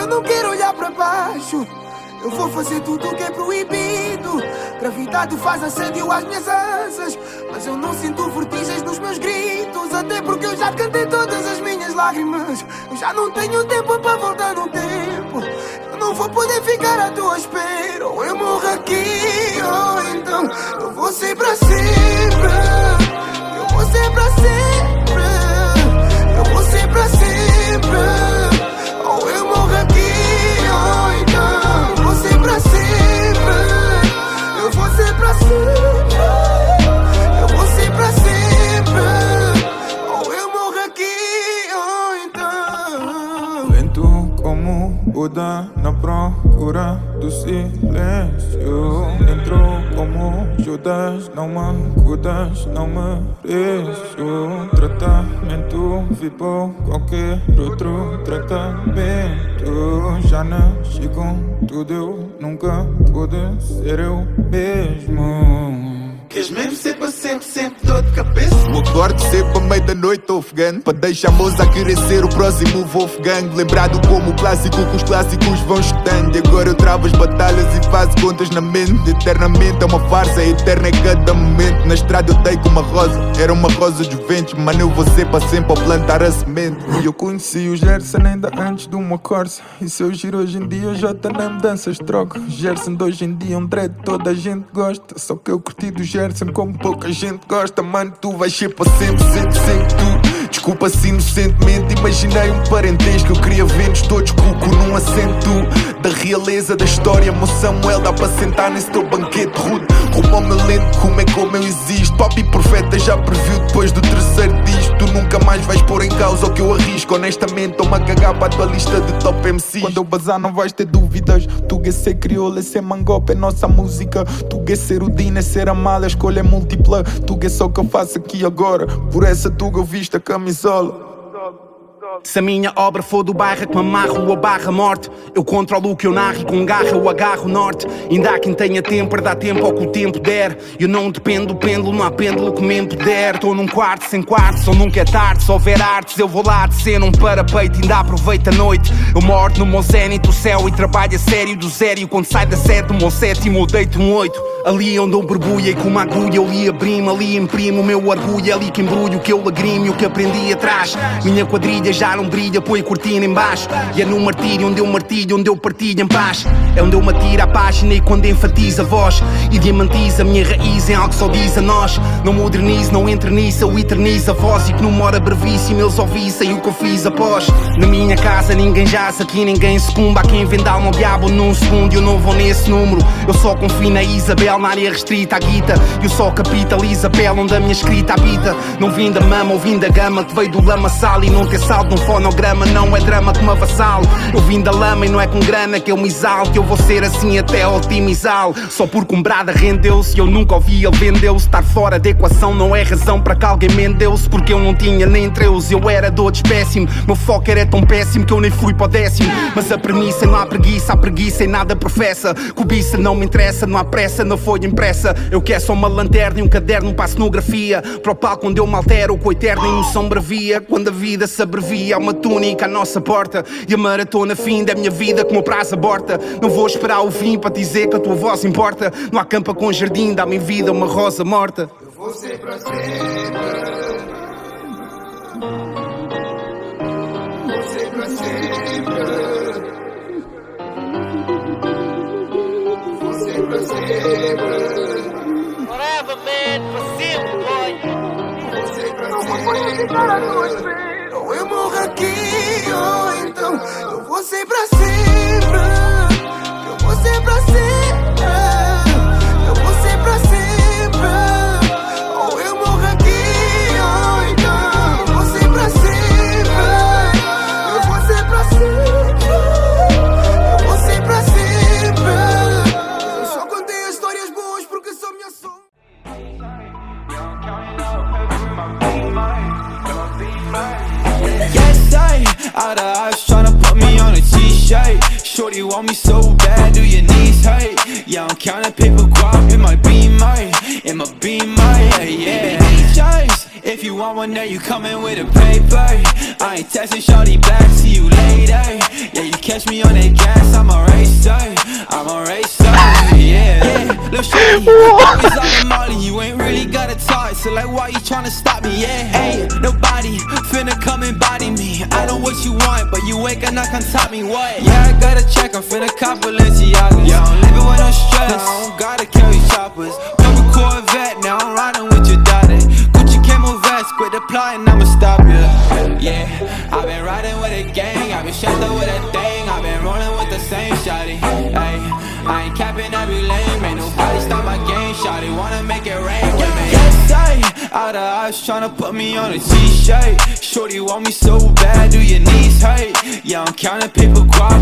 não quero olhar para baixo. Eu vou fazer tudo o que é proibido. Gravidade faz assédio às minhas asas, mas eu não sinto vertigens nos meus gritos. Até porque eu já cantei todas as minhas lágrimas. Eu já não tenho tempo para voltar no tempo. Eu não vou poder ficar à tua espera. Ou eu morro aqui, ou então eu vou ser para sempre. Eu vou ser para sempre. Eu vou ser para sempre. Ou eu morro aqui, ou então eu vou ser para sempre. Eu vou ser para sempre. Eu vou ser para sempre. Ou eu morro aqui, ou então. Lento como Buda na procura do silêncio. Entrou como Judas, não me acudas, não mereço tratamento, vivo qualquer outro tratamento. Já nasci com tudo, eu nunca pude ser eu mesmo. Queres mesmo ser para sempre, sempre dor de cabeça? Eu acordo sempre à meia da noite, Wolfgang, para deixar a moça a querer ser o próximo Wolfgang. Lembrado como o clássico que os clássicos vão estando. E agora eu travo as batalhas e faço contas na mente. Eternamente é uma farsa, eterna é cada momento. Na estrada eu dei com uma rosa, era uma rosa de ventos. Mano, eu vou ser para sempre ao plantar a semente. E eu conheci o Gerson ainda antes de uma Corsa. E se eu giro hoje em dia, já tá na mudanças troca. Gerson de hoje em dia é um dread, toda a gente gosta. Só que eu curti do Gerson como pouca gente gosta. Mano, tu vais ser para sempre, sempre, sempre tu. Desculpa se inocentemente imaginei um parentesco. Eu queria ver-nos todos cuco num assento da realeza da história. Meu Samuel, dá para sentar nesse teu banquete rude. Rumo ao meu lento, como eu existo. Papi profeta já previu depois do terceiro disco. Tu nunca mais vais pôr em causa o que eu arrisco. Honestamente, estou-me a cagar para a tua lista de top MC. Quando eu bazar não vais ter dúvidas. Tu é ser crioula, é ser mangope, é nossa música. Tu é ser o Dino, é ser amada, a escolha é múltipla. Tu é só o que eu faço aqui agora. Por essa tuga eu visto a camisola. Se a minha obra for do bairro que me amarro a barra morte, eu controlo o que eu narro e com garra eu agarro o norte. Ainda há quem tenha tempo para dar tempo ao que o tempo der. Eu não dependo do pêndulo, não há pêndulo que me puder. Estou num quarto sem quartos, ou nunca é tarde. Se houver artes eu vou lá descer num parapeito. Ainda aproveito a noite. Eu moro no meu zénito, o céu, e trabalho a sério do zero. E quando sai da sete, o meu sétimo eu deito um 8. Ali onde eu borbulhei com uma agulha eu li abrimo, ali imprimo o meu orgulho. É ali que embrulho, que eu lagrimo, o que aprendi atrás. Minha quadrilha já não brilha, põe a cortina em baixo. E é no martírio onde eu martilho, onde eu partilho em paz. É onde eu me atiro à página e quando enfatizo a voz e diamantizo a minha raiz em algo que só diz a nós. Não modernizo, não eternizo, eu eternizo a voz. E que numa hora brevíssima eles ouvissem o que eu fiz após. Na minha casa ninguém jaz, aqui ninguém sucumba. Há quem venda alma ao diabo num segundo e eu não vou nesse número. Eu só confio na Isabel, na área restrita à guita. Eu só capitalizo a pele onde a minha escrita habita. Não vim da mama ou vim da gama que veio do lamaçal. E não ter saldo num fonograma não é drama que me avassalo. Eu vim da lama e não é com grana que eu me exalo. Que eu vou ser assim até otimizá-lo. Só porque um brada rendeu-se e eu nunca ouvi ele vendeu-se. Estar fora da equação não é razão para que alguém mendeu-se. Porque eu não tinha nem treus, eu era de outro péssimo. Meu foco era tão péssimo que eu nem fui para o décimo. Mas a premissa não há preguiça, há preguiça e nada professa. Cobiça não me interessa, não há pressa, não foi impressa. Eu quero só uma lanterna e um caderno para a cenografia. Para o palco onde eu me altero com a eterna emoção bravia. Quando a vida se abrevia, há uma túnica à nossa porta. E a maratona fim da minha vida como o prazo aborta. Não vou esperar o fim para dizer que a tua voz importa. Não há campa com jardim, dá-me em vida uma rosa morta. Eu vou ser para sempre. Vou ser para sempre. Vou ser para sempre. Forever, man, para sempre, boy. Vou ser para sempre. Não vou ficar à tua espera. Ou eu morro aqui, ou então eu vou ser para sempre. Eu vou ser para sempre. Eu vou ser para sempre. Ou eu morro aqui, ou então eu vou ser para sempre. Eu vou ser para sempre. Eu vou ser para sempre. Eu só contei as histórias boas porque sou minha sombra. Yes, out of eyes tryna put me on a t-shirt. Shorty want me so bad, do your knees hurt? Yeah, I'm counting paper guap in my beamer, yeah, yeah. If you want one, there you coming with a paper. I ain't texting shorty back, see you later. Yeah, you catch me on that gas, I'm a racer. I'm a racer, yeah. Lil' shorty, always on the molly, you ain't really got a talk. So like, why you tryna stop me, yeah? Hey, nobody finna come and body me. I know what you want, but you ain't gonna come top me, what? Yeah, I gotta check, I'm finna cop Balenciagas. Yeah, I'm living with no stress, I don't gotta carry choppers. Couple Corvette, now I'm riding with your daughter. Gucci camo vest, quit applying, I'ma stop you. Yeah, I've been riding with a gang, I've been strapped up with a thing, I've been rolling with the same shawty. Ay, I ain't capping every lane, ain't nobody stop my game, shawty wanna make it rain with me. Yes, out of eyes tryna put me on a t-shirt. Shorty want me so bad, do your knees hurt? Yeah, I'm counting paper guap